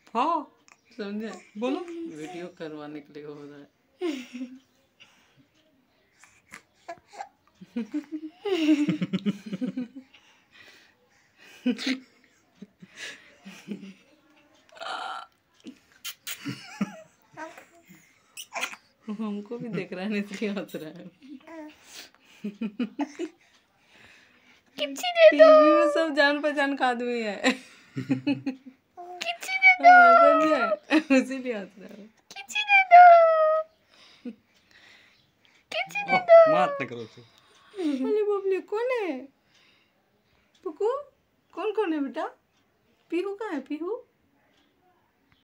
हाँ समझे, बोलो वीडियो करवाने के लिए हो रहा है। हमको भी देख रहा है इसलिए हंस रहा है। टीवी में सब जान पहचान का आदमी है। समझे, इसीलिए हंस रहा है। मात न करो उसे। अरे बबली कौन है? पुकू कौन कौन है बेटा? पीहू कहाँ है? पीहू